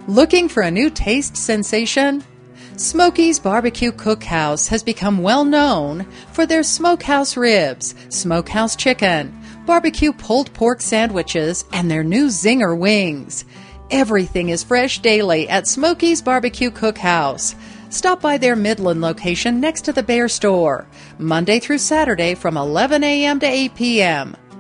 Looking for a new taste sensation? Smokies Barbeque Cookhouse has become well known for their smokehouse ribs, smokehouse chicken, barbecue pulled pork sandwiches, and their new Zinger Wings. Everything is fresh daily at Smokies Barbeque Cookhouse. Stop by their Midland location next to the Bear Store, Monday through Saturday from 11 a.m. to 8 p.m.